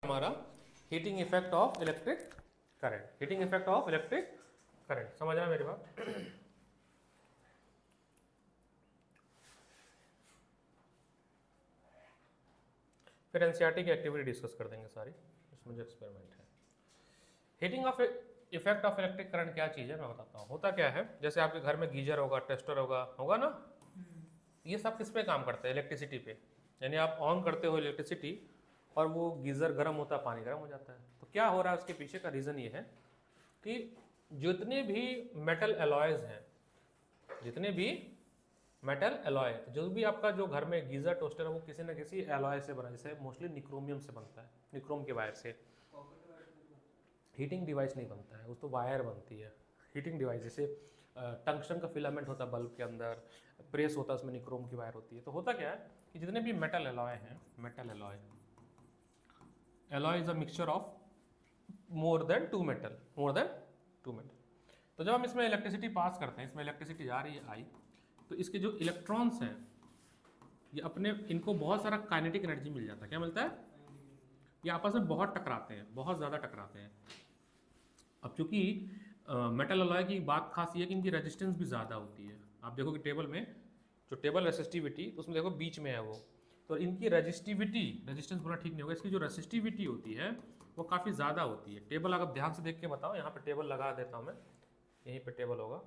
हमारा heating effect of electric current, heating effect of electric current, समझ रहा मेरी बात। फिर एनसीईआरटी की एक्टिविटी डिस्कस कर देंगे सारी, इसमें जो एक्सपेरिमेंट है। Heating of effect of electric current क्या चीज़ है मैं बताता हूँ। होता क्या है, जैसे आपके घर में गीजर होगा, टेस्टर होगा ना, ये सब किस पे काम करते हैं? इलेक्ट्रिसिटी पे। यानी आप ऑन करते हो इलेक्ट्रिसिटी और वो गीजर गर्म होता है, पानी गर्म हो जाता है। तो क्या हो रहा है उसके पीछे का रीज़न ये है कि जितने भी मेटल एलॉयज हैं, जितने भी मेटल एलॉय, जो भी आपका जो घर में गीजर टोस्टर है वो किसी न किसी एलॉय से बना, जैसे मोस्टली निक्रोमियम से बनता है, निक्रोम के वायर से। हीटिंग डिवाइस नहीं बनता है, उस तो वायर बनती है हीटिंग डिवाइस। जैसे टंक्स्टन का फिलामेंट होता है बल्ब के अंदर, प्रेस होता है, उसमें निक्रोम की वायर होती है। तो होता क्या है कि जितने भी मेटल एलॉय हैं, metal alloy is a mixture of more than two metal. तो जब हम इसमें इलेक्ट्रिसिटी पास करते हैं, इसमें इलेक्ट्रिसिटी जा रही है आई, तो इसके जो इलेक्ट्रॉन्स हैं ये अपने, इनको बहुत सारा काइनेटिक एनर्जी मिल जाता है। क्या मिलता है? ये आपस में बहुत टकराते हैं, बहुत ज़्यादा टकराते हैं। अब चूंकि मेटल अलॉय की बात खास ये है कि इनकी रेजिस्टेंस भी ज़्यादा होती है। आप देखो कि टेबल में जो टेबल रेसिस्टिविटी, तो उसमें देखो बीच में है वो, तो इनकी रेजिस्टेंस बोला ठीक नहीं होगा, इसकी जो रेसिस्टिविटी होती है वो काफ़ी ज़्यादा होती है। टेबल अगर ध्यान से देख के बताओ, यहाँ पे टेबल लगा देता हूँ मैं, यहीं पे टेबल होगा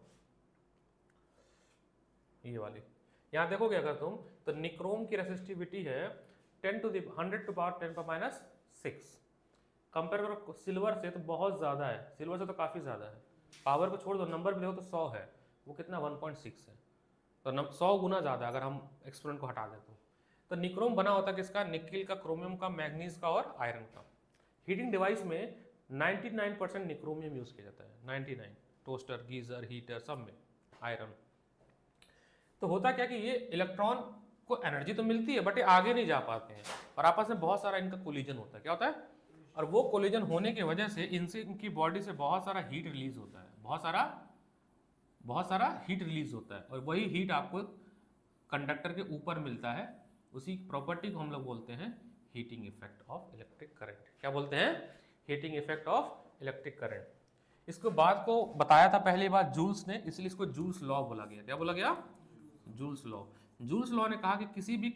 ये वाली, यहाँ देखोगे अगर तुम, तो निक्रोम की रेसिस्टिविटी है 100 to the power 6। कंपेयर करो सिल्वर से तो बहुत ज़्यादा है, सिल्वर से तो काफ़ी ज़्यादा है। पावर को छोड़ दो, नंबर भी देखो तो 100 है, वो कितना 1.6 है, तो 100 गुना ज़्यादा अगर हम एक्सपोनेंट को हटा दें तो निक्रोम बना होता है किसका? निकिल का, क्रोमियम का, मैग्नीज का और आयरन का। हीटिंग डिवाइस में 99% निक्रोमियम यूज़ किया जाता है, 99, टोस्टर, गीजर, हीटर सब में आयरन। तो होता क्या कि ये इलेक्ट्रॉन को एनर्जी तो मिलती है बट ये आगे नहीं जा पाते हैं और आपस में बहुत सारा इनका कोलिजन होता है। क्या होता है? और वो कोलिजन होने की वजह से इनसे, इनकी बॉडी से बहुत सारा हीट रिलीज होता है, बहुत सारा हीट रिलीज होता है, और वही हीट आपको कंडक्टर के ऊपर मिलता है। उसी प्रॉपर्टी को हम लोग बोलते हैं heating effect of electric current. क्या बोलते हैं? Heating effect of electric current. इसको बात को बताया था पहली बार जूल्स ने, इसलिए इसको जूल्स लॉ बोला गया। क्या बोला गया? Joules law. जूल्स लॉ ने कहा कि किसी भी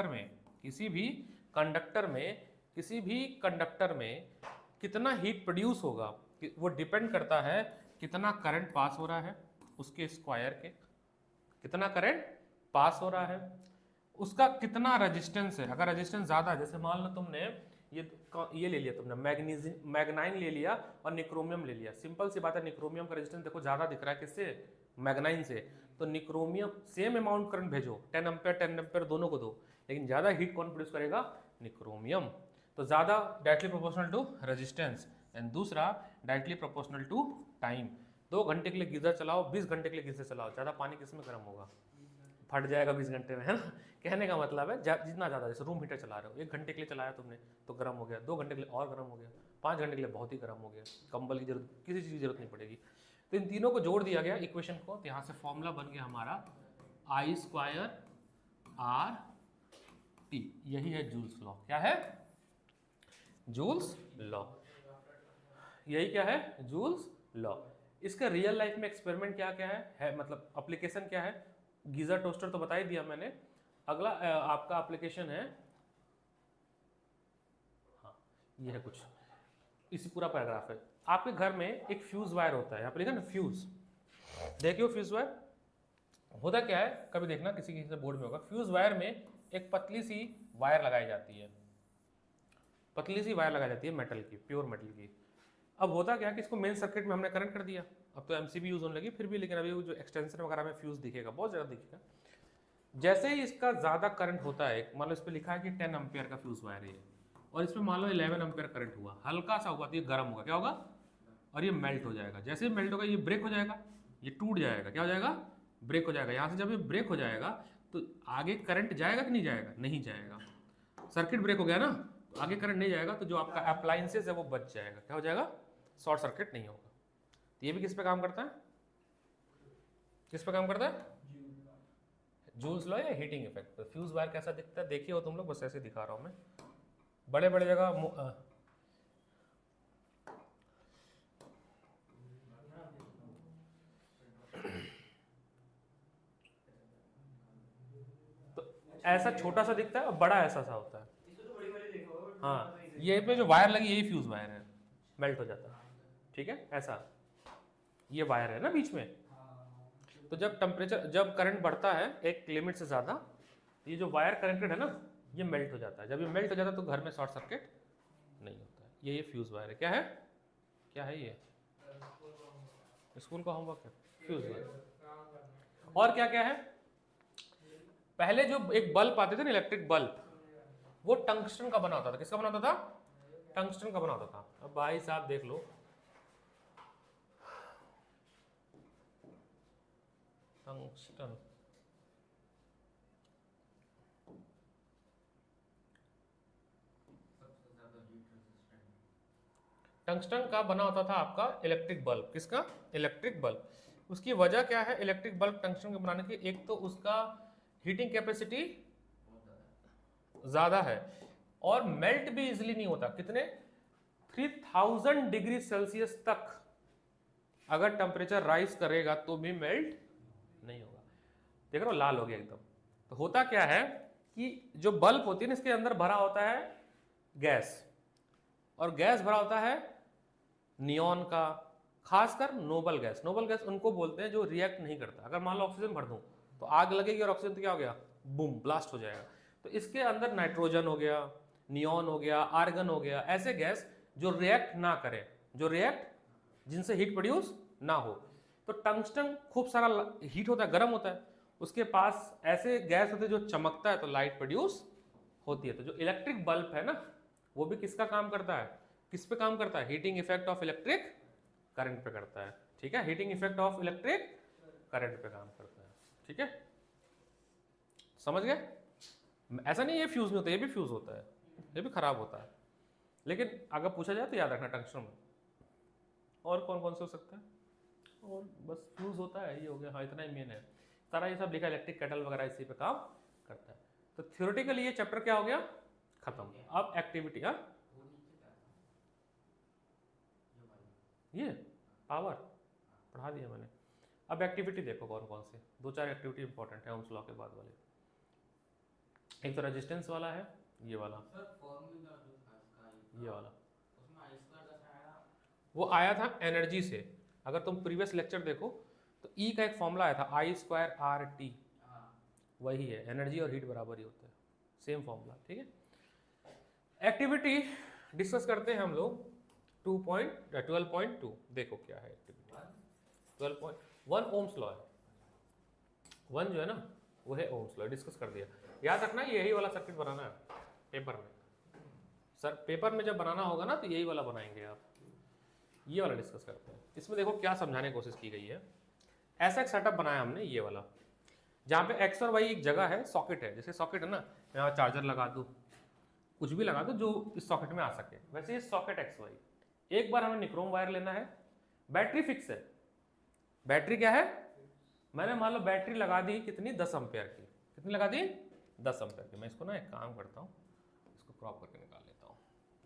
कंडक्टर में कितना हीट प्रोड्यूस होगा वो डिपेंड करता है कितना करंट पास हो रहा है, उसके स्क्वायर के, कितना करंट पास हो रहा है, उसका कितना रेजिस्टेंस है। अगर रेजिस्टेंस ज़्यादा, जैसे मान लो तुमने ये ले लिया, तुमने मैग्नाइन ले लिया और निक्रोमियम ले लिया, सिंपल सी बात है, निक्रोमियम का रेजिस्टेंस देखो ज़्यादा दिख रहा है किससे? मैग्नाइन से। तो निक्रोमियम सेम अमाउंट करंट भेजो, 10 एम्पेयर दोनों को दो, लेकिन ज़्यादा हीट कौन प्रोड्यूस करेगा? निक्रोमियम। तो ज़्यादा directly proportional to resistance, and दूसरा डायरेक्टली प्रोपोर्शनल टू टाइम। 2 घंटे के लिए गीजर चलाओ, 20 घंटे के लिए गीजर चलाओ, ज़्यादा पानी किस में गर्म होगा? फट जाएगा 20 घंटे में, है ना। कहने का मतलब है जितना ज़्यादा, जैसे रूम हीटर चला रहे हो, 1 घंटे के लिए चलाया तुमने तो गर्म हो गया, 2 घंटे के लिए और गर्म हो गया, 5 घंटे के लिए बहुत ही गर्म हो गया, कंबल की जरूरत, किसी चीज़ की जरूरत नहीं पड़ेगी। तो इन तीनों को जोड़ दिया गया इक्वेशन को, तो यहाँ से फॉर्मूला बन गया हमारा I² RT। यही है जूल्स लॉ। क्या है? Joule's law. यही क्या है? Joule's law. इसका रियल लाइफ में एक्सपेरिमेंट क्या क्या है मतलब एप्लीकेशन क्या है? गीजर टोस्टर तो बता ही दिया मैंने। अगला आपका एप्लीकेशन है, हाँ ये है कुछ, इसी पूरा पैराग्राफ है। आपके घर में एक फ्यूज वायर होता है, यहाँ पे लिखा ना फ्यूज, देखियो फ्यूज वायर होता क्या है, कभी देखना किसी किसी बोर्ड में होगा। फ्यूज वायर में एक पतली सी वायर लगाई जाती है, पतली सी वायर लगाई जाती है मेटल की, प्योर मेटल की। अब होता क्या है कि इसको मेन सर्किट में हमने करंट कर दिया, अब तो एमसीबी यूज होने लगी फिर भी, लेकिन अभी जो एक्सटेंशन वगैरह में फ्यूज दिखेगा, बहुत ज़्यादा दिखेगा। जैसे ही इसका ज़्यादा करंट होता है, मान लो इस पर लिखा है कि 10 एम्पियर का फ्यूज वायर है, और इसमें मान लो 11 एम्पियर करंट हुआ, हल्का सा हुआ तो ये गर्म होगा, क्या होगा? और ये मेल्ट हो जाएगा। जैसे ही मेल्ट होगा ये ब्रेक हो जाएगा, ये टूट जाएगा, क्या हो जाएगा? ब्रेक हो जाएगा। यहाँ से जब ये ब्रेक हो जाएगा तो आगे करंट जाएगा कि नहीं जाएगा? नहीं जाएगा। सर्किट ब्रेक हो गया ना, तो आगे करंट नहीं जाएगा, तो जो आपका अप्लायंसेस है वो बच जाएगा। क्या हो जाएगा? शॉर्ट सर्किट नहीं होगा। तो ये भी किस पे काम करता है? किस पे काम करता है? जूल्स लॉ या हीटिंग इफेक्ट। तो फ्यूज वायर कैसा दिखता है देखिए हो तुम लोग, बस ऐसे दिखा रहा हूँ मैं। बड़े बड़े जगह ऐसा छोटा सा दिखता है और बड़ा ऐसा सा होता है। हाँ, ये पे जो वायर लगी यही फ्यूज वायर है, मेल्ट हो जाता है। ठीक है, ऐसा ये वायर है ना बीच में। तो जब टेम्परेचर, जब करंट बढ़ता है एक लिमिट से ज़्यादा, ये जो वायर कनेक्टेड है ना ये मेल्ट हो जाता है। जब ये मेल्ट हो जाता है तो घर में शॉर्ट सर्किट नहीं होता है। ये फ्यूज वायर है। क्या है, क्या है ये? स्कूल का होमवर्क है, फ्यूज वायर। और क्या क्या है? पहले जो एक बल्ब आते थे ना, इलेक्ट्रिक बल्ब, वो टंगस्टन का बना होता था। किसका बना होता था? टंगस्टन का बना होता था। अब भाई साहब देख लो, टंगस्टन, टंगस्टन का बना होता था आपका इलेक्ट्रिक बल्ब। किसका? Electric bulb. उसकी वजह क्या है इलेक्ट्रिक बल्ब टंगस्टन के बनाने की? एक तो उसका हीटिंग कैपेसिटी ज्यादा है और मेल्ट भी इजीली नहीं होता। कितने? 3000 डिग्री सेल्सियस तक अगर टेम्परेचर राइज करेगा तो भी मेल्ट नहीं होगा। देख रहे हो, लाल हो गया एकदम। तो होता क्या है कि जो बल्ब होती है ना, इसके अंदर भरा होता है गैस, और गैस भरा होता है नियॉन का, खासकर नोबल गैस। नोबल गैस उनको बोलते हैं जो रिएक्ट नहीं करता। अगर मान लो ऑक्सीजन भर दूं तो आग लगेगी और ऑक्सीजन तो क्या हो गया, बूम, ब्लास्ट हो जाएगा। तो इसके अंदर नाइट्रोजन हो गया, नियॉन हो गया, आर्गन हो गया, ऐसे गैस जो रिएक्ट ना करें, जो रिएक्ट, जिनसे हीट प्रोड्यूस ना हो। तो टंगस्टन खूब सारा हीट होता है, गर्म होता है, उसके पास ऐसे गैस होते हैं जो चमकता है तो लाइट प्रोड्यूस होती है। तो जो इलेक्ट्रिक बल्ब है ना, वो भी किसका काम करता है? किस पे काम करता है? Heating effect of electric current पे करता है। ठीक है, heating effect of electric current पे काम करता है। ठीक है, समझ गए? ऐसा नहीं ये फ्यूज नहीं होता, ये भी फ्यूज होता है, ये भी खराब होता है। लेकिन अगर पूछा जाए तो याद रखना टंगस्टन में। और कौन कौन से हो सकता है? और बस फ्यूज होता है, ये हो गया। हाँ, इतना ही मेन है। सारा ये सब लिखा, इलेक्ट्रिक केटल वगैरह इसी पे काम करता है। तो थ्योरेटिकली ये चैप्टर क्या हो गया, खत्म। अब एक्टिविटी, हाँ ये पावर पढ़ा दिया मैंने। अब एक्टिविटी देखो कौन कौन से, दो चार एक्टिविटी इंपॉर्टेंट है ओम्स लॉ के बाद वाले। एक तो रेजिस्टेंस वाला है, ये वाला, ये वाला वो आया था एनर्जी से। अगर तुम प्रीवियस लेक्चर देखो तो ई का एक फॉर्मूला आया था, I²RT, वही है, एनर्जी और हीट बराबर ही होता है, सेम फॉर्मूला। ठीक है, एक्टिविटी डिस्कस करते हैं हम लोग। 12.2 देखो क्या है एक्टिविटी। 12.1 ओम्स लॉ है। 1 जो है ना वो है ओम्स लॉ, डिस्कस कर दिया। याद रखना यही वाला सर्किट बनाना है पेपर में। सर पेपर में जब बनाना होगा ना तो यही वाला बनाएंगे आप। ये वाला डिस्कस करते हैं। इसमें देखो क्या समझाने की कोशिश की गई है। ऐसा एक सेटअप बनाया हमने, ये वाला, जहाँ पे एक्स और वाई एक जगह है, सॉकेट है। जैसे सॉकेट है ना, यहाँ चार्जर लगा दूँ, कुछ भी लगा दो जो इस सॉकेट में आ सके, वैसे ये सॉकेट एक्स वाई। एक बार हमें निक्रोम वायर लेना है, बैटरी फिक्स है। बैटरी क्या है, मैंने मान लो बैटरी लगा दी कितनी, 10 एम्पेयर की। कितनी लगा दी? 10 एम्पेयर की। मैं इसको ना एक काम करता हूँ, इसको क्रॉप करके निकाल लेता हूँ।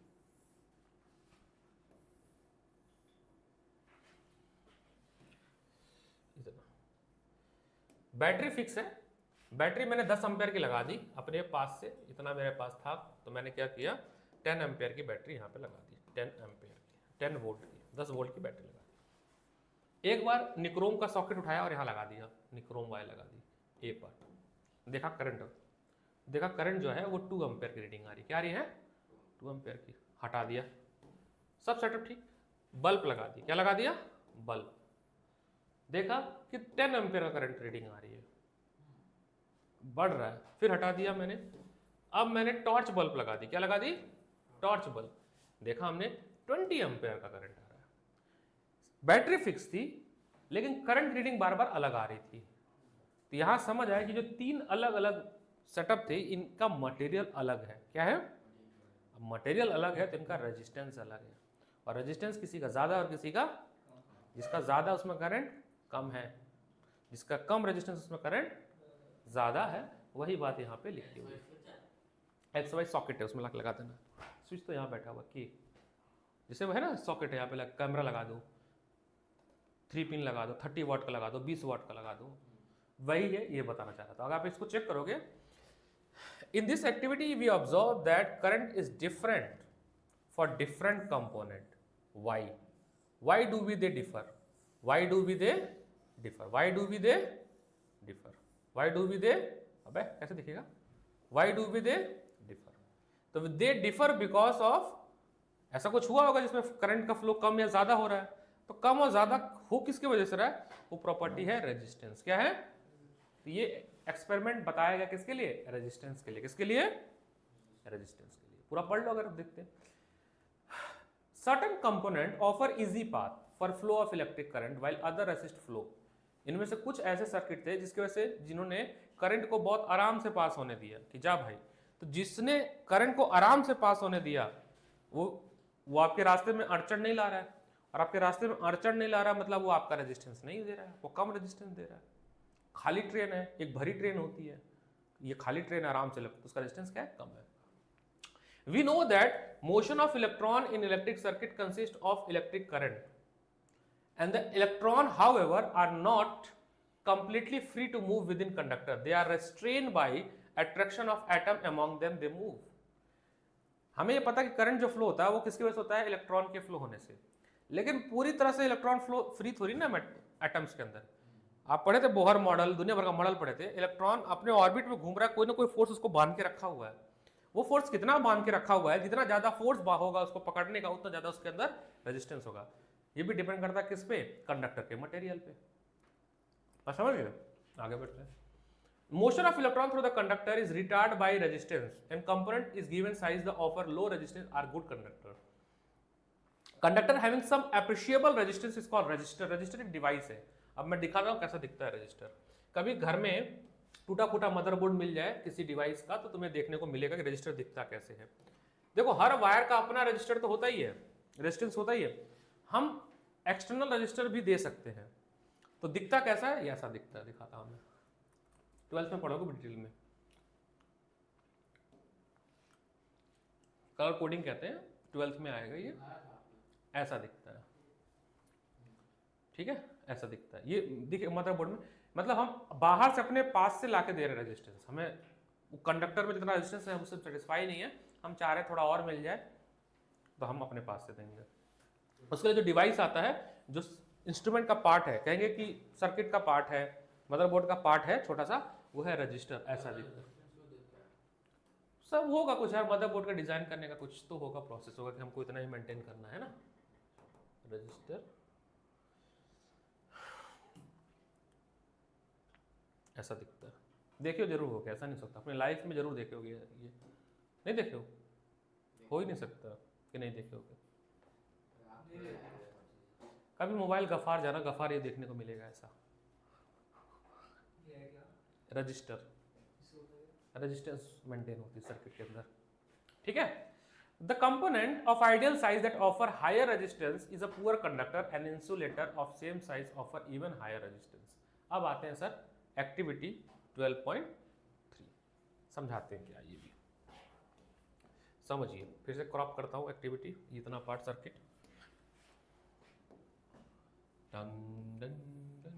बैटरी फिक्स है, बैटरी मैंने 10 एम्पेयर की लगा दी अपने पास से, इतना मेरे पास था। तो मैंने क्या किया, 10 एम्पेयर की बैटरी यहाँ पे लगा दी, 10 एम्पेयर की, 10 वोल्ट की, 10 वोल्ट की बैटरी लगा दी। एक बार निक्रोम का सॉकेट उठाया और यहाँ लगा दिया, निक्रोम वायर लगा दी। एक बार देखा करंट, देखा करंट जो है वो 2 एम्पेयर की रीडिंग आ रही। क्या आ रही है? 2 एम्पेयर की। हटा दिया, सब सेटअप ठीक। बल्ब लगा दी, क्या लगा दिया? बल्ब। देखा कि 10 एम्पेयर का करंट रीडिंग आ रही है, बढ़ रहा है। फिर हटा दिया मैंने। अब मैंने टॉर्च बल्ब लगा दी। क्या लगा दी? Torch bulb. देखा हमने 20 एम्पेयर का करंट आ रहा है। बैटरी फिक्स थी लेकिन करंट रीडिंग बार बार अलग आ रही थी। तो यहां समझ आया कि जो 3 अलग अलग सेटअप थे इनका मटेरियल अलग है। क्या है? मटेरियल अलग है तो इनका रेजिस्टेंस अलग है। और रेजिस्टेंस किसी का ज्यादा और किसी का, जिसका ज्यादा उसमें करंट कम है, जिसका कम रेजिस्टेंस उसमें करंट ज्यादा है। वही बात यहाँ पे लिखी हुई है। एक्स वाई सॉकेट है, उसमें लगा देना। स्विच तो यहाँ बैठा हुआ की, जैसे वो है ना सॉकेट है, यहाँ पे कैमरा लगा दो, 3 पिन लगा दो, 30 वाट का लगा दो, 20 वाट का लगा दो, वही है। ये बताना चाह रहा था। अगर आप इसको चेक करोगे In this activity, we observe that current is different for different component. Why? Why do we they differ? Why do we they differ? Why do we they differ? Why do we they? अबे कैसे दिखेगा? Why do we they differ? तो they differ because of ऐसा कुछ हुआ होगा जिसमें current का फ्लो कम या ज्यादा हो रहा है. तो कम और ज्यादा हो किसकी वजह से रहा है? वो प्रॉपर्टी है रेजिस्टेंस. क्या है? तो ये एक्सपेरिमेंट बताया गया किसके लिए? रेजिस्टेंस के लिए. किसके लिए? रेजिस्टेंस के लिए. पूरा पढ़ लो अगर आप देखते हैं. Certain component offer easy path for flow of electric current while other resist flow. इनमें से कुछ ऐसे सर्किट थे जिसकी वजह से जिन्होंने करंट को बहुत आराम से पास होने दिया कि जा भाई. तो जिसने करंट को आराम से पास होने दिया वो आपके रास्ते में अड़चन नहीं ला रहा है. और आपके रास्ते में अड़चन नहीं ला रहा मतलब वो आपका रेजिस्टेंस नहीं दे रहा है, वो कम रेजिस्टेंस दे रहा है. खाली ट्रेन है, एक भरी ट्रेन होती है, ये खाली ट्रेन आराम से लगती है, उसका रेजिस्टेंस क्या है? कम है. We know that motion of electron in electric circuit consists of electric current, and the electron, however, are not completely free to move within conductor. They are restrained by attraction of atom among them. They move. हमें ये पता कि current जो flow होता है वो किसकी वजह से होता है? इलेक्ट्रॉन के फ्लो होने से. लेकिन पूरी तरह से इलेक्ट्रॉन फ्लो फ्री थोड़ी ना एटम्स के अंदर. आप पढ़े थे बोहर मॉडल, दुनिया भर का मॉडल पढ़े थे. इलेक्ट्रॉन अपने ऑर्बिट में घूम रहा है, कोई ना कोई फोर्स उसको बांध के रखा हुआ है. वो फोर्स कितना बांध के रखा हुआ है, जितना ज्यादा फोर्स होगा उसको पकड़ने का उतना ज्यादा उसके अंदर रेजिस्टेंस होगा. ये भी डिपेंड करता है किस पे? कंडक्टर के मटेरियल पे. आप समझ गए? आगे बढ़ते हैं. Motion of electron through the conductor is retard by resistance and component is given size the offer low resistance are good conductor. Conductor having some appreciable resistance is called resistor. Resistor एक device है. अब मैं दिखा रहा हूं कैसा दिखता है रजिस्टर. कभी घर में टूटा फूटा मदरबोर्ड मिल जाए किसी डिवाइस का तो तुम्हें देखने को मिलेगा कि रजिस्टर दिखता कैसे है. देखो हर वायर का अपना रजिस्टर तो होता ही है, रेजिस्टेंस होता ही है. हम एक्सटर्नल रजिस्टर भी दे सकते हैं. तो दिखता कैसा है? ऐसा दिखता है. दिखाता हूं मैं. 12th में पढ़ोगे डिटेल में. कलर कोडिंग कहते हैं, 12th में आएगा. ये ऐसा दिखता है. ठीक है, ऐसा दिखता है. ये दिखे मदरबोर्ड में, मतलब हम बाहर से अपने पास से लाके दे रहे हैं रेजिस्टेंस. हमें कंडक्टर में जितना रेजिस्टेंस है उससे सेटिस्फाई नहीं है, हम चाह रहे थोड़ा और मिल जाए तो हम अपने पास से देंगे. उसके लिए जो डिवाइस आता है, जो इंस्ट्रूमेंट का पार्ट है, कहेंगे कि सर्किट का पार्ट है, मदरबोर्ड का पार्ट है छोटा सा, वो है रजिस्टर. ऐसा दिखता है. सब होगा कुछ यार, मदरबोर्ड का डिजाइन करने का कुछ तो होगा, प्रोसेस होगा कि हमको इतना ही मेंटेन करना है ना. रजिस्टर ऐसा दिखता है. देखियो जरूर होगा, ऐसा नहीं सकता. अपने लाइफ में जरूर देखे होगे. ये नहीं देखे हो ही नहीं सकता कि नहीं देखे होगे. कभी मोबाइल गफार जाना, गफार ये देखने को मिलेगा. ऐसा रजिस्टर, रेजिस्टेंस मेंटेन होती है सर्किट के अंदर. ठीक है. The component of ideal size that offer higher resistance is a poor conductor and insulator of same size offer even higher resistance. अब आते हैं सर एक्टिविटी 12.3. समझाते हैं क्या ये भी समझिए. फिर से क्रॉप करता हूं एक्टिविटी, इतना part circuit. Done done done.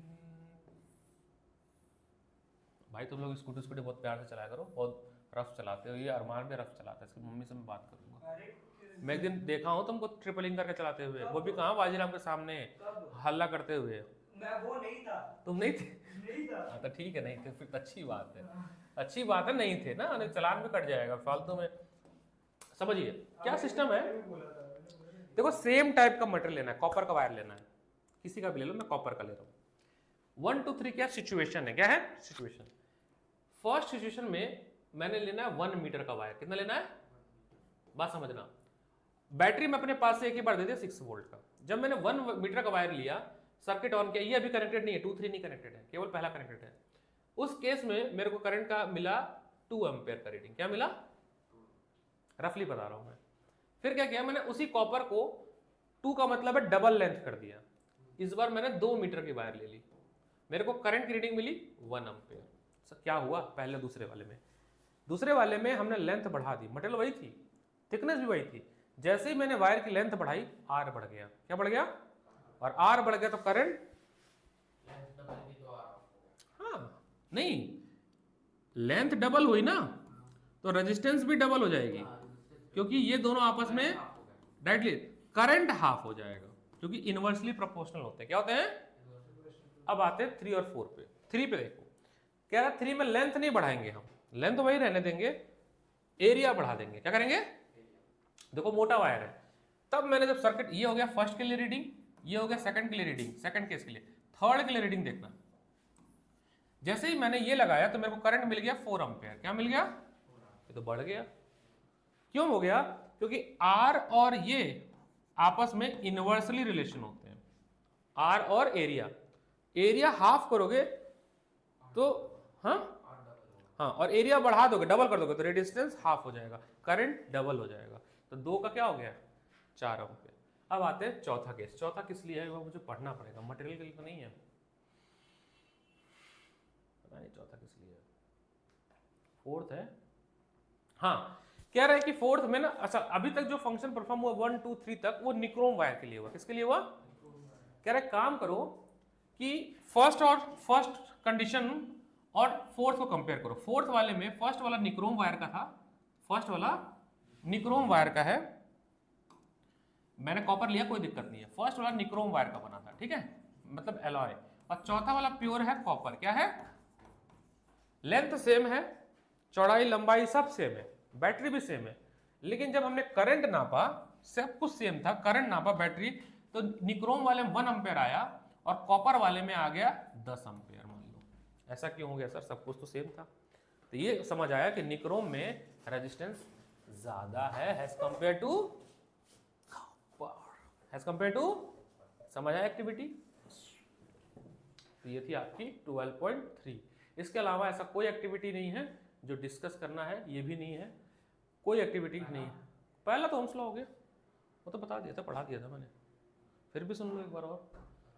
भाई तुम लोग स्कूटी बहुत प्यार से चलाया करो, बहुत रफ चलाते हो. ये अरमान भी रफ चलाता है, इसकी मम्मी से मैं बात करूंगा. मैं एक दिन देखा हूँ तुमको ट्रिपलिंग करके चलाते हुए, वो भी कहाँ? बाजीराम के सामने हल्ला करते हुए. मैं वो नहीं था. तुम नहीं थे? हाँ तो ठीक है, नहीं थे फिर अच्छी बात है. अच्छी बात है, नहीं थे ना, चलान भी कट जाएगा फालतू में. समझिए क्या सिस्टम है. देखो सेम टाइप का मटेरियल लेना है, कॉपर का वायर लेना है, किसी का भी ले लो, मैं कॉपर का ले रहा हूँ. 1 2 3 क्या सिचुएशन है? क्या है सिचुएशन? फर्स्ट सिचुएशन में मैंने लेना है 1 मीटर का वायर. कितना लेना है? बात समझना. बैटरी में अपने पास से एक ही बार दे दिया 6 वोल्ट का. जब मैंने 1 मीटर का वायर लिया, सर्किट ऑन किया, ये अभी कनेक्टेड नहीं है, 2 3 नहीं कनेक्टेड है, केवल पहला कनेक्टेड है. उस केस में मेरे को करंट का मिला 2 एम्पेयर का रीडिंग. क्या मिला? रफली बता रहा हूं मैं. फिर क्या किया मैंने, उसी कॉपर को 2 का मतलब है डबल लेंथ कर दिया. इस बार मैंने 2 मीटर की वायर ले ली, मेरे को करंट की रीडिंग मिली 1 एम्पेयर. क्या हुआ? पहले दूसरे वाले में हमने लेंथ बढ़ा दी, मटेरियल वही थी, थिकनेस भी वही थी. जैसे ही मैंने वायर की लेंथ बढ़ाई, आर बढ़ गया. क्या बढ़ गया? और आर बढ़ गया तो करंट, हाँ नहीं लेंथ डबल हुई ना, तो रेजिस्टेंस भी डबल हो जाएगी, क्योंकि ये दोनों आपस में डायरेक्टली करंट हाफ हो जाएगा, क्योंकि इनवर्सली प्रोपोर्शनल होते हैं। क्या होते हैं? अब आते हैं 3 और 4 पे। 3 पे देखो, कह रहा 3 में लेंथ नहीं बढ़ाएंगे हम, लेंथ वही रहने देंगे, एरिया बढ़ा देंगे। क्या करेंगे? देखो मोटा वायर है, तब मैंने जब सर्किट, ये हो गया फर्स्ट के लिए रीडिंग, ये हो गया सेकंड के लिए रीडिंग, सेकंड केस के लिए, थर्ड के लिए रीडिंग देखना। जैसे ही मैंने ये लगाया तो मेरे को करंट मिल गया 4 एम्पियर। क्या मिल गया? ये तो बढ़ गया। क्यों हो गया? क्योंकि R और ये आपस में इनवर्सली रिलेशन होते हैं, R और एरिया। एरिया हाफ करोगे तो हाँ, और एरिया बढ़ा दोगे, डबल कर दोगे तो रेजिस्टेंस हाफ हो जाएगा, करंट डबल हो जाएगा। तो 2 का क्या हो गया? 4 एम्पियर। अब आते हैं चौथा केस। चौथा किस लिए है वो मुझे पढ़ना पड़ेगा, मटेरियल के लिए तो नहीं है, पता नहीं चौथा किस लिए है। फोर्थ है, हाँ, कह रहा है कि फोर्थ में ना, अच्छा अभी तक जो फंक्शन परफॉर्म हुआ 1 2 3 तक, वो निक्रोम वायर के लिए हुआ। किसके लिए हुआ? कह रहा है काम करो कि फर्स्ट कंडीशन और फोर्थ को कंपेयर करो। फोर्थ वाले में फर्स्ट वाला निक्रोम वायर का था, फर्स्ट वाला निक्रोम वायर का है, मैंने कॉपर लिया कोई दिक्कत नहीं है, फर्स्ट वाला निक्रोम वायर का बना था, ठीक है, मतलब एलॉय। और चौथा वाला प्योर है कॉपर। क्या है? लेंथ सेम है, चौड़ाई लंबाई सब सेम है, बैटरी भी सेम है, लेकिन जब हमने करंट नापा, सब कुछ सेम था, करंट नापा बैटरी, तो निक्रोम वाले में 1 एम्पियर आया और कॉपर वाले में आ गया 10 एम्पियर। मान लो ऐसा क्यों हो गया सर, सब कुछ तो सेम था। तो ये समझ आया कि निक्रोम में रेजिस्टेंस ज्यादा है as compare to copper, as compare to, समझ आया एक्टिविटी। तो ये थी आपकी 12.3। इसके अलावा ऐसा कोई एक्टिविटी नहीं है जो डिस्कस करना है, ये भी नहीं है, कोई एक्टिविटी नहीं है। पहला तो ओम्स लॉ हो गया, वो तो बता दिया था, पढ़ा दिया था मैंने, फिर भी सुन लो एक बार और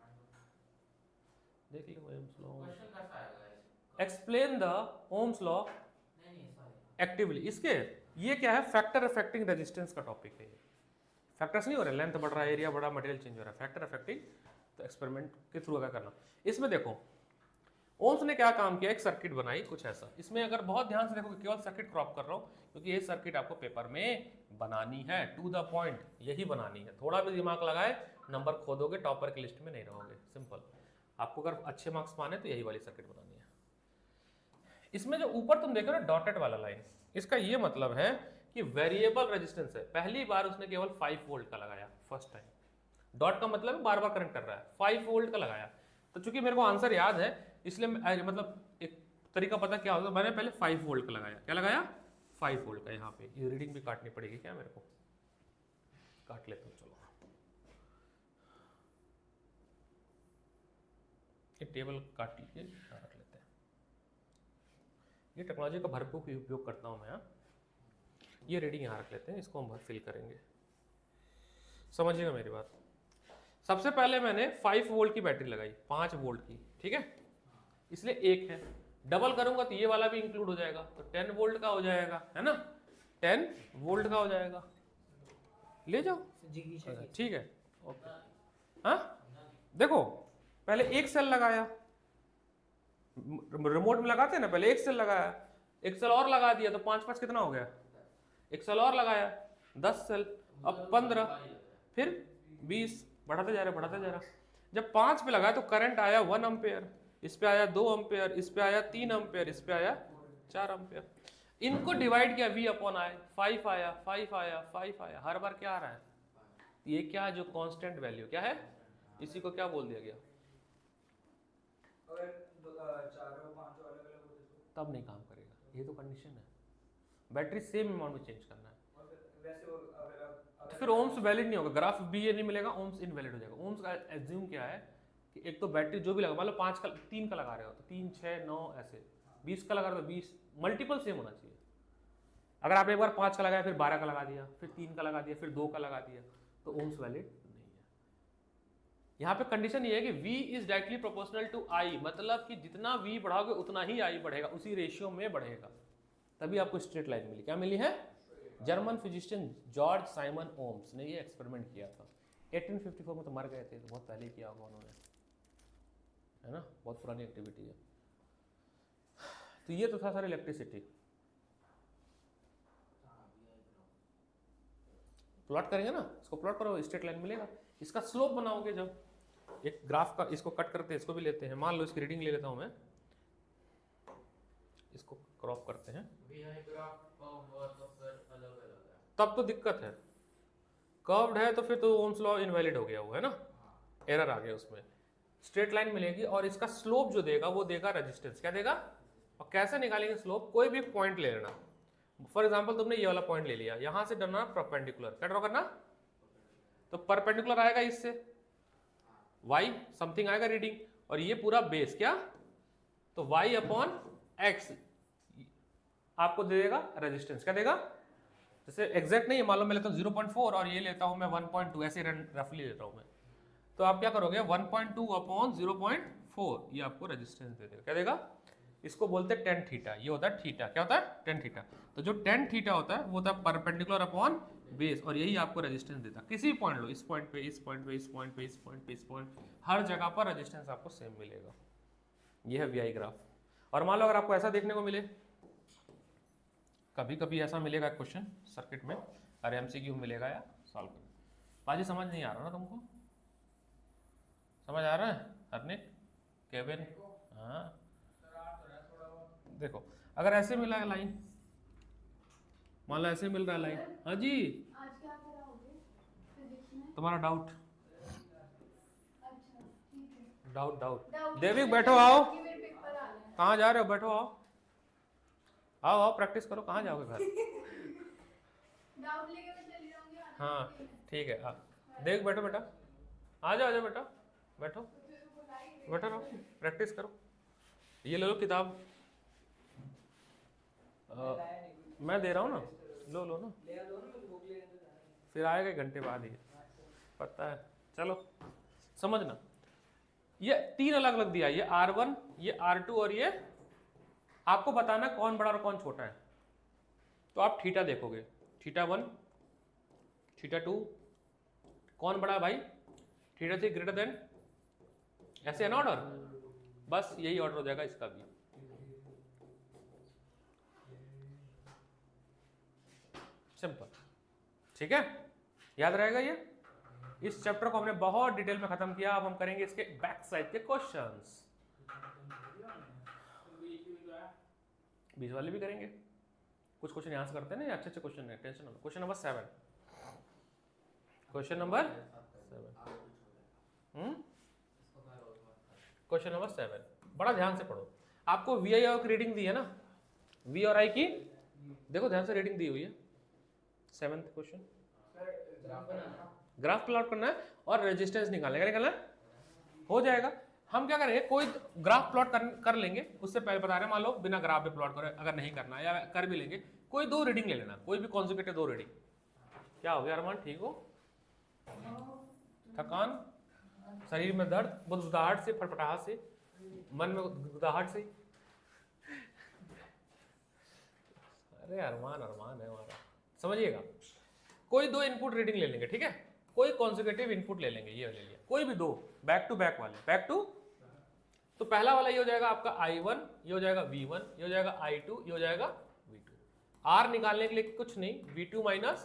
देख लो। Ohm's law, explain the Ohm's law actively. इसके ये क्या है? फैक्टर अफेक्टिंग रेजिस्टेंस का टॉपिक है। फैक्टर्स नहीं हो रहे, लेंथ बढ़ रहा है, एरिया बढ़ा, मटेरियल चेंज हो रहा है, फैक्टर अफेक्टिंग, तो एक्सपेरिमेंट के थ्रू क्या करना। इसमें देखो ओम्स ने क्या काम किया, एक सर्किट बनाई कुछ ऐसा। इसमें अगर बहुत ध्यान से देखो, केवल सर्किट क्रॉप कर रहा हूँ क्योंकि ये सर्किट आपको पेपर में बनानी है, टू द पॉइंट यही बनानी है। थोड़ा भी दिमाग लगाए नंबर खोदोगे, टॉपर की लिस्ट में नहीं रहोगे। सिंपल, आपको अगर अच्छे मार्क्स पाने तो यही वाली सर्किट बनानी है। इसमें जो ऊपर तुम देखो ना डॉटेड वाला लाइन, इसका ये मतलब है कि वेरिएबल रेजिस्टेंस है। पहली बार उसने केवल 5 वोल्ट का लगाया, फर्स्ट टाइम। डॉट का मतलब है बार बार कनेक्ट कर रहा है, 5 वोल्ट का लगाया। तो चूंकि मेरे को आंसर याद है, इसलिए मतलब एक तरीका पता क्या होगा, मैंने पहले 5 वोल्ट का लगाया। क्या लगाया? 5 वोल्ट का। यहाँ पे ये रीडिंग भी काटनी पड़ेगी क्या मेरे को? काट लेता हूँ, चलो ये टेबल काट लीजिए, रख लेते हैं। ये टेक्नोलॉजी का भरपूर उपयोग करता हूँ मैं। ये रीडिंग यहाँ रख लेते हैं, इसको हम फिल करेंगे, समझिएगा मेरी बात। सबसे पहले मैंने 5 वोल्ट की बैटरी लगाई, 5 वोल्ट की, ठीक है, इसलिए एक है। डबल करूंगा तो ये वाला भी इंक्लूड हो जाएगा, तो 10 वोल्ट का हो जाएगा, है ना, 10 वोल्ट का हो जाएगा। ले जाओ, ठीक है, ओके। हाँ देखो, पहले एक सेल लगाया, रिमोट में लगाते हैं ना, पहले एक सेल लगाया, एक सेल और लगा दिया, तो 5 5 कितना हो गया? एक सेल और लगाया, 10 सेल, अब 15, फिर 20, बढ़ाते जा रहा। जब 5 पे लगाया तो करंट आया 1 एम्पियर, इस पे आया 2 एम्पियर, इस पे आया 3 एम्पियर, इस पे आया 4 एम्पियर। इनको डिवाइड किया, V अपॉन I, 5 आया, 5 आया, 5 आया, हर बार क्या आ रहा है? ये क्या जो कांस्टेंट वैल्यू क्या है, इसी को क्या बोल दिया गया? तब नहीं काम करेगा, ये तो कंडीशन है। बैटरी सेम अमाउंट में चेंज करना है, तो फिर ओम्स वैलिड नहीं होगा, ग्राफ भी ये नहीं मिलेगा, ओम्स इनवैलिड हो जाएगा। ओम्स का एज्यूम क्या है कि एक तो बैटरी जो भी लगा, मान लो 5 का 3 का लगा रहे हो तो 3 6 9 ऐसे, 20 का लगा रहे हो 20, मल्टीपल सेम होना चाहिए। अगर आप एक बार 5 का लगाया, फिर 12 का लगा दिया, फिर 3 का लगा दिया, फिर 2 का लगा दिया, तो ओम्स वैलिड नहीं है। यहाँ पे कंडीशन ये है कि V is directly proportional to I, मतलब कि जितना V बढ़ाओगे उतना ही I बढ़ेगा, उसी रेशियो में बढ़ेगा, तभी आपको स्ट्रेट लाइन मिली। क्या मिली है? German physician George Simon Ohm's ने ये एक्सपेरिमेंट किया था। 1854 में तो मर गए थे, तो बहुत पहले किया होगा उन्होंने, है ना, बहुत पुरानी एक्टिविटी है। तो ये तो था सर इलेक्ट्रिसिटी। प्लॉट करेंगे ना, इसको प्लॉट करो, स्ट्रेट लाइन मिलेगा। इसका स्लोप बनाओगे जब एक ग्राफ का, इसको कट करते हैं, इसको भी लेते हैं, मान लो इसकी रीडिंग ले लेता हूं मैं, इसको क्रॉप करते हैं, तब तो दिक्कत है। कर्व्ड है तो फिर तो ओम्स लॉ इनवैलिड हो गया वो, है ना, एरर आ गया उसमें। स्ट्रेट लाइन मिलेगी और इसका स्लोप जो देगा वो देगा रेजिस्टेंस। क्या देगा? और कैसे निकालेंगे स्लोप? कोई भी पॉइंट ले लेना। फॉर एग्जांपल तुमने ये वाला पॉइंट ले लिया, यहां से ड्रॉ परपेंडिकुलर, क्या ड्रॉ करना? तो परपेंडिकुलर आएगा इससे y समथिंग आएगा रीडिंग, और ये पूरा बेस क्या, तो y अपॉन x आपको दे देगा रेजिस्टेंस। क्या देगा? जैसे एग्जैक्ट नहीं है, मान लो मैं लेता हूँ 0.4 और ये लेता हूँ मैं 1.2, ऐसे रफली लेता हूँ मैं, तो आप क्या करोगे 1.2 अपॉन 0.4, ये आपको रेजिस्टेंस दे देगा। क्या देगा? इसको बोलते हैं टेन थीटा। ये होता है थीटा। क्या होता है? Tan theta. तो जो टेन थीटा होता है वो होता है परपेंडिकुलर अपॉन बेस, और यही आपको रेजिस्टेंस देता है। किसी भी पॉइंट लो, इस पॉइंट पे, इस पॉइंट पे, इस पॉइंट पे, इस पॉइंट पे, इस पॉइंट, हर जगह पर रेजिस्टेंस आपको सेम मिलेगा। ये है वीआई ग्राफ। और मान लो अगर आपको ऐसा देखने को मिले, कभी कभी ऐसा मिलेगा क्वेश्चन सर्किट में, अरे एमसीक्यू मिलेगा या सॉल्व कर, बाजी समझ नहीं आ रहा ना तुमको? समझ आ रहा है हरनिक, केविन? हाँ देखो, अगर ऐसे मिला है लाइन, मान लो ऐसे मिल रहा है लाइन, हाँ जी, आज क्या कराओगे फिजिक्स में? तुम्हारा डाउट, अच्छा ठीक है। डाउट देविक बैठो, आओ, कि मेरे पेपर आ रहे हैं। कहाँ जा रहे हो? बैठो, आओ आओ आओ, प्रैक्टिस करो। कहाँ जाओगे घर? डाउट लेके मैं चली जाऊंगी। हाँ ठीक है, देविक बैठो बेटा, आ जाओ, आ जाओ बेटा, बैठो बैठो, रहो, प्रैक्टिस करो। ये ले लो किताब, मैं दे रहा हूँ ना, लो लो ना, फिर आएगा 1 घंटे बाद ही, पता है। चलो समझना, ये 3 अलग अलग दिया, ये R1, ये R2 और ये, आपको बताना कौन बड़ा और कौन छोटा है। तो आप थीटा देखोगे, थीटा 1, थीटा 2, कौन बड़ा है भाई? थीटा 3 ग्रेटर देन, ऐसे है ना ऑर्डर, बस यही ऑर्डर हो जाएगा इसका भी। सिंपल, ठीक है, याद रहेगा ये। इस चैप्टर को हमने बहुत डिटेल में खत्म किया, अब हम करेंगे इसके बैक साइड के क्वेश्चंस। बीच वाले भी करेंगे, कुछ क्वेश्चन यहां से करते हैं ना, अच्छे अच्छे क्वेश्चन है, टेंशन ना लो। Question number 7, question number 7, question number 7, बड़ा ध्यान से पढ़ो। आपको वी आई की रीडिंग दी है ना, वी और आई की, देखो ध्यान से रीडिंग दी हुई है। 7th क्वेश्चन, ग्राफ प्लॉट करना है और रेजिस्टेंस निकालना है, क्या निकालना है? हो जाएगा। हम क्या करेंगे, कोई ग्राफ प्लॉट कर लेंगे, उससे पहले बता रहे हैं, मान लो बिना ग्राफ पे प्लॉट करें, अगर नहीं करना या कर भी लेंगे, कोई 2 रीडिंग ले लेना, कोई भी कॉन्जिक्यूटिव 2 रीडिंग। क्या हो गया अरमान, ठीक हो? थकान, शरीर में दर्द, गुदगुदाहट से, फटफटाहट से, मन में गुदगुदाहट से, अरे अरमान अरमान है हमारा, समझिएगा। कोई 2 इनपुट रीडिंग ले लेंगे, ठीक है, कोई कॉन्जिक्यूटिव इनपुट ले लेंगे, ये ले लिया, कोई भी 2 बैक टू बैक वाले, बैक टू। तो पहला वाला ये हो जाएगा आपका I1, ये हो जाएगा V1, ये हो जाएगा I2, ये हो जाएगा V2। R निकालने के लिए कुछ नहीं, V2 माइनस,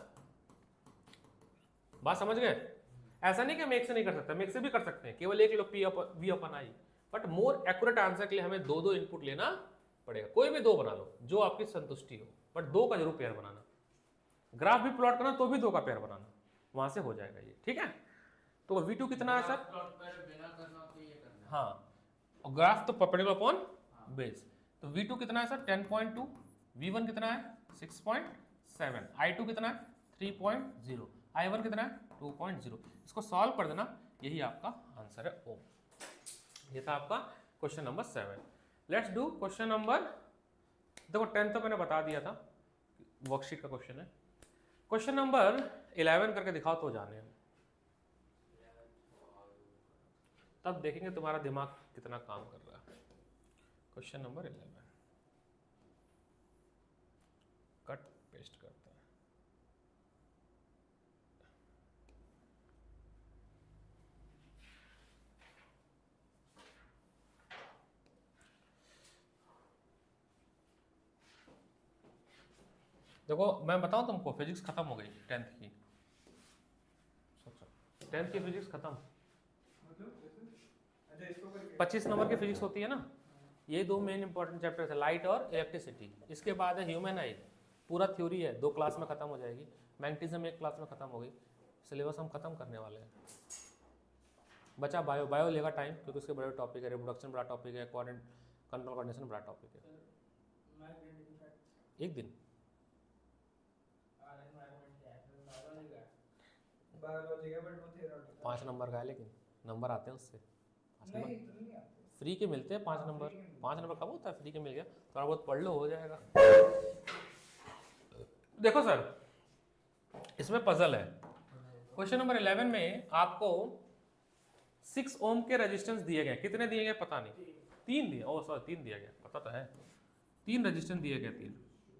बात समझ गए? ऐसा नहीं कि हम एक से नहीं कर सकते, हम एक से भी कर सकते हैं, केवल एक लो V अपन I, but more accurate answer के लिए हमें 2 इनपुट लेना पड़ेगा। कोई भी 2 बना लो जो आपकी संतुष्टि हो, बट 2 का जरूर पेयर बनाना। ग्राफ भी प्लॉट करना तो भी 2 का पेयर बनाना, वहां से हो जाएगा ये, ठीक है। तो V2 कितना है सर? हाँ, और ग्राफ तो परपेंडिकुलर अपॉन बेस, तो V2 कितना है सर? 10.2, V1 कितना है? 6.7, I2 कितना है? 3.0, I1 कितना है? 2.0। इसको सॉल्व कर देना, यही आपका आंसर है ओम। ये था आपका question number 7। Let's do question number, देखो 10 तो मैंने बता दिया था, वर्कशीट का क्वेश्चन है। क्वेश्चन नंबर 11 करके दिखाओ तो जाने हम, तब देखेंगे तुम्हारा दिमाग कितना काम कर रहा है। क्वेश्चन नंबर 11, कट पेस्ट करते हैं। देखो मैं बताऊं तुमको, फिजिक्स खत्म हो गई 10th की, 10th की फिजिक्स खत्म। अच्छा इसको करके 25 नंबर की फिजिक्स होती है ना, ये दो मेन इंपॉर्टेंट चैप्टर्स है, लाइट और इलेक्ट्रिसिटी। इसके बाद है ह्यूमन आई, पूरा थ्योरी है, 2 क्लास में खत्म हो जाएगी। मैग्नेटिज्म 1 क्लास में खत्म हो गई। सिलेबस हम खत्म करने वाले हैं। बचा बायो, बायो लेगा टाइम क्योंकि उसके बड़े टॉपिक है, रिप्रोडक्शन बड़ा टॉपिक है, क्वारंट कंट्रोल कंडीशन बड़ा टॉपिक है। एक दिन बायोलॉजी का बट वो थ्योरेटिकल 5 नंबर का है, लेकिन नंबर आते हैं उससे। 5 नहीं नंबर इतने नहीं आते। फ्री के मिलते हैं, 5 नंबर। 5 नंबर कब होता है, फ्री के मिल गया, थोड़ा बहुत पढ़ लो हो जाएगा। देखो सर, इसमें पजल है। क्वेश्चन नंबर 11 में आपको 6 ओम के रेजिस्टेंस दिए गए, कितने दिए गए पता नहीं, 3 दिए, ओ सॉरी 3 दिया गया, पता तो है 3 रेजिस्टेंस दिए गए, 3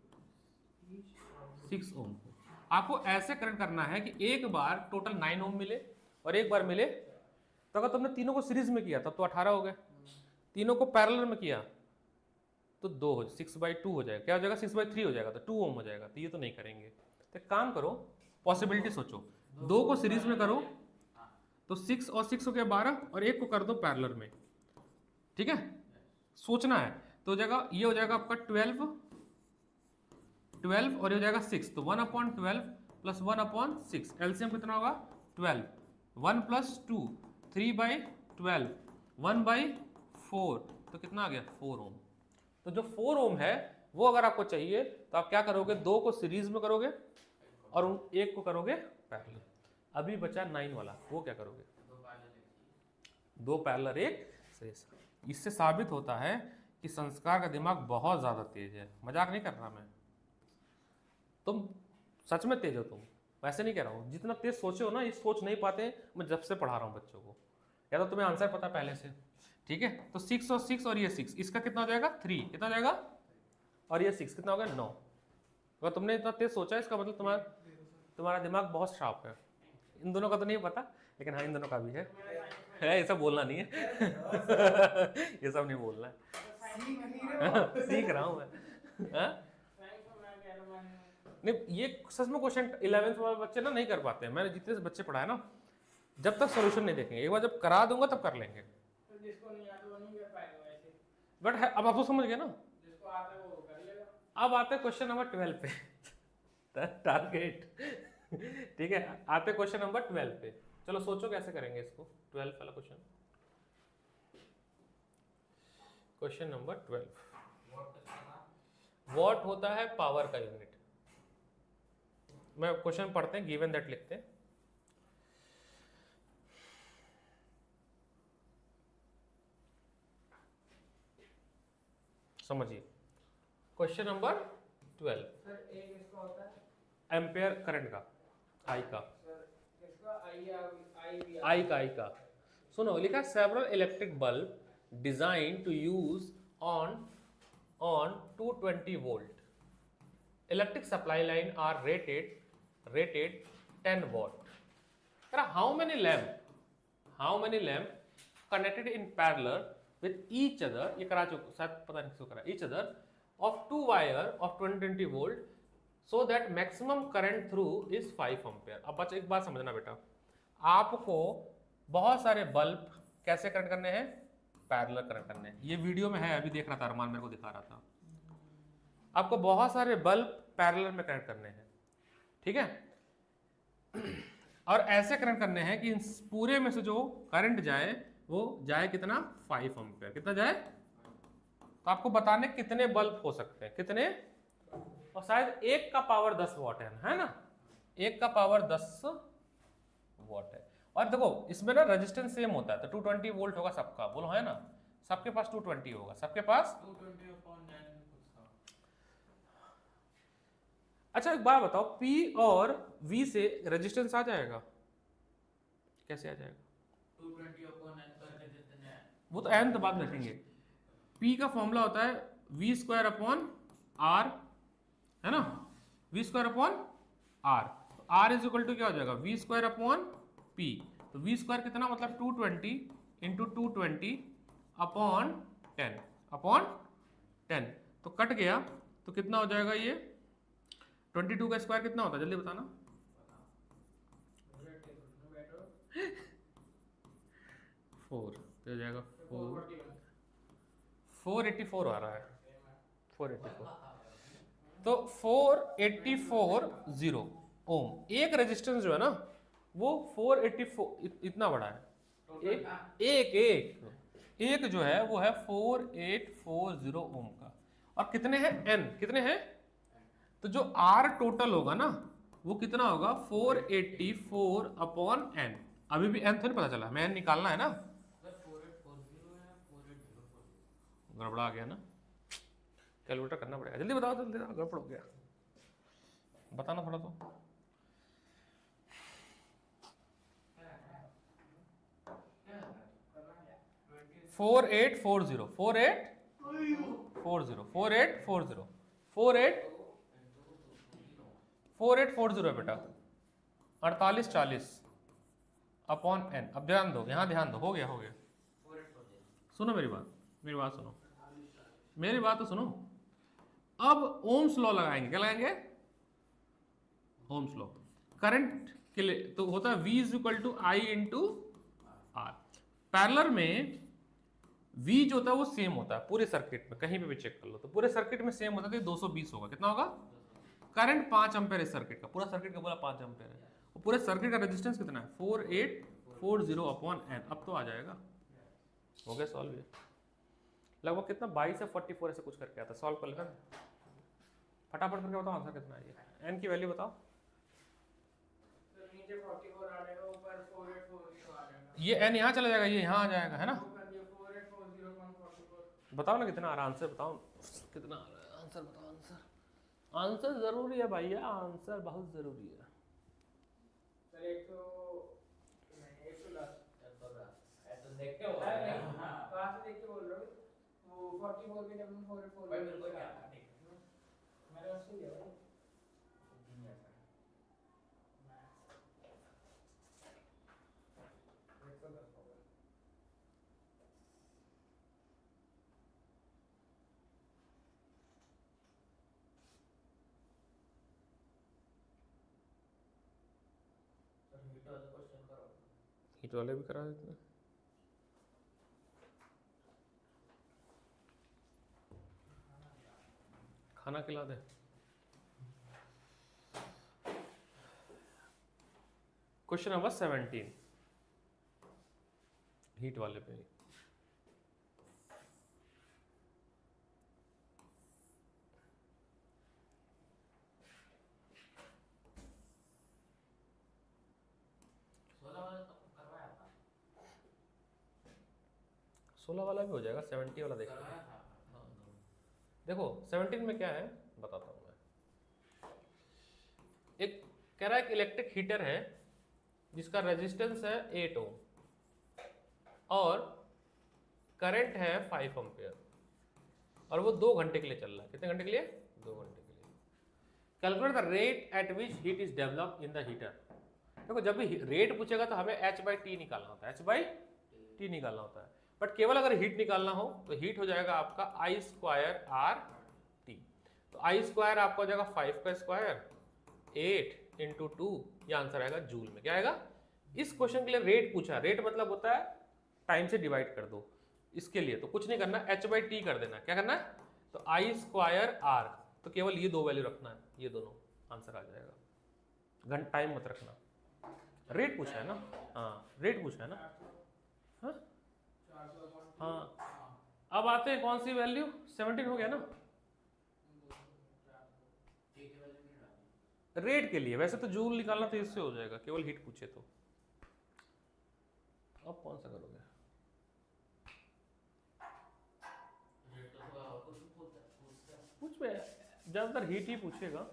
6 ओम को आपको ऐसे करंट करना है कि एक बार टोटल 9 ओम मिले और एक बार मिले। तो अगर तुमने तीनों को सीरीज में किया तब तो 18 हो गए, तीनों को पैरेलल में किया तो 2 हो, 6/2 हो जाएगा, क्या हो जाएगा 6/3 हो जाएगा, तो 2 ओम हो जाएगा। तो ये तो नहीं करेंगे, तो एक काम करो, पॉसिबिलिटी सोचो, 2 को सीरीज में करो तो 6 और 6 हो गया 12, और एक को कर दो पैरेलल में, ठीक है, सोचना है। तो हो जाएगा, ये हो जाएगा आपका 12 और ये हो जाएगा 6, तो 1/12 प्लस 1/6, एलसीएम कितना होगा 12, 1 + 2 3/12, 1/4, तो कितना आ गया 4 ओम। तो जो 4 ओम है वो अगर आपको चाहिए तो आप क्या करोगे, 2 को सीरीज में करोगे और एक को करोगे पैरेलल। अभी बचा 9 वाला, वो क्या करोगे, 2 पैरेलल 1 सीरीज। इससे साबित होता है कि संस्कार का दिमाग बहुत ज्यादा तेज है, मजाक नहीं कर रहा मैं, तुम सच में तेज हो, तुम वैसे नहीं कह रहा हूँ, जितना तेज सोचे हो ना, ये सोच नहीं पाते। मैं जब से पढ़ा रहा हूँ बच्चों को, या तो तुम्हें आंसर पता पहले से, ठीक है। तो 6 और 6 और ये 6, इसका कितना हो जाएगा 3, कितना हो जाएगा, और ये 6 कितना हो गया 9। अगर तुमने इतना तेज सोचा, इसका मतलब तुम्हारा दिमाग बहुत शार्प है। इन दोनों का तो नहीं पता, लेकिन हाँ इन दोनों का भी है, ये सब बोलना नहीं है ये सब नहीं बोलना है, सीख रहा हूँ मैं। नहीं, ये सच में क्वेश्चन 11th वाले बच्चे ना नहीं कर पाते हैं, मैंने जितने बच्चे पढ़ाए ना, जब तक सॉल्यूशन नहीं देखेंगे, एक बार जब करा दूंगा तब कर लेंगे। तो जिसको नहीं आता वो नहीं कर पाएगा वैसे, बट अब आप तो समझ गए ना। जिसको आता है वो कर लेगा। अब आते क्वेश्चन नंबर 12 पे टारगेट ठीक है, आते क्वेश्चन नंबर 12 पे। चलो सोचो कैसे करेंगे इसको, 12 वाला क्वेश्चन। क्वेश्चन नंबर 12, वॉट होता है पावर का यूनिट। मैं क्वेश्चन पढ़ते हैं, गिवन दैट लिखते हैं। समझिए क्वेश्चन नंबर 12, सर एक इसका होता है एम्पेयर करंट का, आई का, सर इसका आई का सुनो, लिखा several electric bulb design to use on 220 volt electric supply line are rated 10 watt. How many lamp connected in parallel with each other, ये करा चुका शायद, पता नहीं किसको करा, each other of 2 wire of 220 volt so that maximum current through is 5 ampere. अब बच्चा एक बात समझना बेटा, आपको बहुत सारे बल्ब कैसे कनेक्ट करने हैं, पैरेलल कनेक्ट करने हैं। ये वीडियो में है, अभी देख रहा था, अरमान मेरे को दिखा रहा था। आपको बहुत सारे बल्ब पैरेलल में कनेक्ट करने हैं, ठीक है, और ऐसे कनेक्ट करने हैं कि इस पूरे में से जो करंट जाए वो जाए कितना 5 एम्पीयर, कितना जाए। तो आपको बताने कितने बल्ब हो सकते हैं, कितने, और शायद एक का पावर 10 वाट है ना, एक का पावर 10 वाट है। और देखो इसमें ना रेजिस्टेंस सेम होता है, तो 220 वोल्ट होगा सबका, बोलो है ना, सबके पास 220 होगा, सबके पास 220/9 अच्छा एक बात बताओ, P और V से रेजिस्टेंस आ जाएगा, कैसे आ जाएगा, 220/9 करके देते हैं। वो तो एन तो बाद में देखेंगे। P का फॉर्मूला होता है V²/R, है ना, V²/R, तो R इज इक्वल टू क्या हो जाएगा V²/P, तो V² कितना मतलब 220 × 220/10, तो कट गया, तो कितना हो जाएगा ये 22 का स्क्वायर कितना होता है, जल्दी बताना, 4 तो हो जाएगा 484 आ रहा है 484। तो 484 ओम। एक रेजिस्टेंस जो है ना वो 484 इतना बड़ा है। एक जो है वो है 4840 ओम का। और कितने हैं n, कितने हैं? तो जो R टोटल होगा ना वो कितना होगा 484 अपॉन n। अभी भी n तो नहीं पता चला, हमें n निकालना है ना। गड़बड़ा गया ना, कैलकुलेटर करना पड़ेगा। जल्दी बताओ, जल्दी गड़बड़ हो गया, बताना थोड़ा तो। फोर एट फोर जीरो 4840 है बेटा। 4840 अपॉन n। अब ध्यान दो, यहाँ ध्यान दो, हो गया हो गया। सुनो मेरी बात सुनो, मेरी बात तो सुनो। अब ओम्स लॉ लगाएंगे, क्या लगाएंगे? Ohm's law. करंट के लिए तो होता है V is equal to I into R. Parallel में V जो होता है वो सेम होता है पूरे सर्किट में, कहीं पे भी चेक कर लो तो पूरे सर्किट में सेम होता है। 220 होगा, कितना होगा? करंट 5 एम्पेयर है सर्किट का, पूरा सर्किट का पूरा 5 एम्पेयर है। और पूरे सर्किट का रेजिस्टेंस कितना है? 4840 अपॉन n। अब तो आ जाएगा, हो गया सॉल्व। ये लगभग कितना 22 या 44 ऐसे कुछ करके आता। सॉल्व कर लेना फटाफट करके, बताओ आंसर कितना है। ये n की वैल्यू बताओ। नीचे 44 आ जाएगा, ऊपर 4840 आ जाएगा। ये n यहाँ चला जाएगा, ये यहाँ आ जाएगा, है ना? 4840 बताओ ना कितना आ रहा है, आंसर बताओ कितना आ रहा है। आंसर बताओ, आंसर। आंसर जरूरी है भैया, आंसर बहुत जरूरी है। सर 100 नहीं 110 तो देख के बोल रहे हैं। हां कहां से देख के बोल रहे हो? वो 44 के जब 44 भाई मेरे को क्या ठीक मेरे पास ही है भाई। हीट वाले भी करा देते हैं। खाना खिला दे। क्वेश्चन नंबर 17 हीट वाले पे। सोलह वाला भी हो जाएगा, 70 वाला देखो। देखो 17 में क्या है बताता हूँ मैं। एक कह रहा है कि इलेक्ट्रिक हीटर है जिसका रेजिस्टेंस है 8 ओम और करंट है 5 एम्पियर और वो 2 घंटे के लिए चल रहा है। कितने घंटे के लिए? 2 घंटे के लिए। Calculate the rate at which heat is developed in the heater. देखो जब भी रेट पूछेगा तो हमें h/t निकालना होता है, h/t निकालना होता है। बट केवल अगर हीट निकालना हो तो हीट हो जाएगा आपका I स्क्वायर RT। तो I स्क्वायर आपका हो जाएगा 5 का स्क्वायर 8 इंटू 2, ये आंसर आएगा जूल में। क्या आएगा? इस क्वेश्चन के लिए रेट पूछा, रेट मतलब होता है टाइम से डिवाइड कर दो। इसके लिए तो कुछ नहीं करना, h/t कर देना। क्या करना है? तो I स्क्वायर R, तो केवल ये 2 वैल्यू रखना है, ये दोनों आंसर आ जाएगा। घंटा टाइम मत रखना। रेट पूछा है ना, हाँ रेट पूछा है ना। हाँ हाँ, अब आते हैं कौन सी वैल्यू? 17 हो गया ना रेट के लिए। वैसे तो जूल निकालना तो इससे हो जाएगा, केवल हीट पूछे तो। अब कौन सा करोगे? कुछ भी, ज्यादातर हीट ही पूछेगा।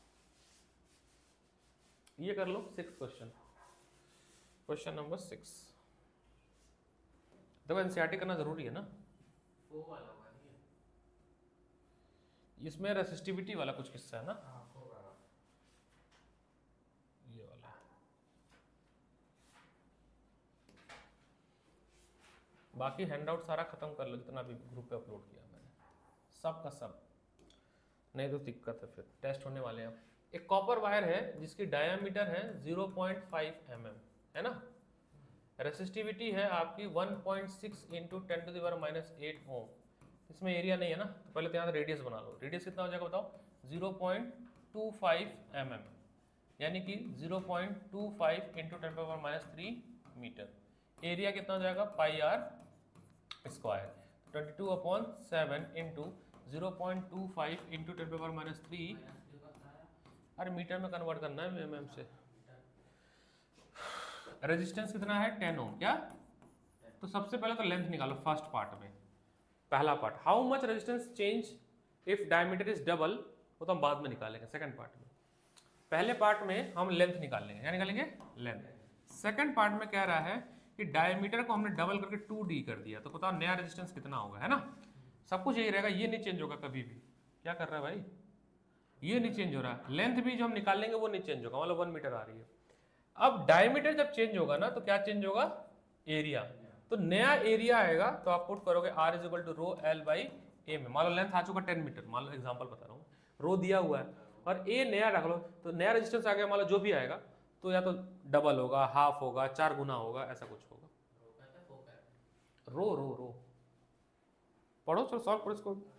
ये कर लो 6 क्वेश्चन। Question number 6। देखो एनसीईआरटी करना जरूरी है ना। वो वाला होगा नहीं है इसमें रेसिस्टिविटी वाला कुछ किस्सा है ना। हां होगा ये वाला बाकी हैंडआउट सारा खत्म कर लो जितना भी ग्रुप पे अपलोड किया मैंने, सब का सब। नहीं तो दिक्कत है, फिर टेस्ट होने वाले हैं। एक कॉपर वायर है जिसकी डायामीटर है 0.5 mm, है ना। रेसिस्टिविटी है आपकी 1.6 इंटू 10⁻⁻8 ओम। इसमें एरिया नहीं है ना, तो पहले तो यहाँ रेडियस बना लो। रेडियस कितना हो जाएगा बताओ? 0.25 mm, यानी कि 0.25 इंटू 10⁻³ मीटर। एरिया कितना हो जाएगा? Pi R square. 22/7 into 0.25 into 10⁻³ अरे मीटर में कन्वर्ट करना है mm से। रेजिस्टेंस कितना है? 10 ओम। क्या? तो सबसे पहले तो लेंथ निकालो फर्स्ट पार्ट में, पहला part. How much resistance change if diameter is double, वो तो हम बाद में निकालेंगे सेकंड पार्ट में। पहले पार्ट में हम लेंथ निकालेंगे। क्या निकालेंगे? लेंथ। सेकंड पार्ट में कह रहा है कि डायमीटर को हमने डबल करके 2d कर दिया, तो बताओ नया रेजिस्टेंस कितना होगा, है ना? सब कुछ यही रहेगा, ये नहीं चेंज होगा कभी भी। क्या कर रहा है भाई? ये नहीं चेंज हो रहा है। लेंथ भी जो हम निकालेंगे वो नहीं चेंज होगा, मतलब 1 मीटर आ रही है। अब डायमीटर जब चेंज होगा ना, तो क्या चेंज होगा? एरिया। तो नया एरिया आएगा, तो आप पुट करोगे R = ρl/a में। मान लो लेंथ आ चुका 10 मीटर, मान लो एग्जांपल बता रहा हूँ, रो दिया हुआ है और a नया रख लो, तो नया रेजिस्टेंस आ गया, मान लो जो भी आएगा, तो या तो डबल होगा, हाफ होगा, 4 गुना होगा, ऐसा कुछ होगा। रो रो रो पढ़ो, चलो सॉल्व करो इसको।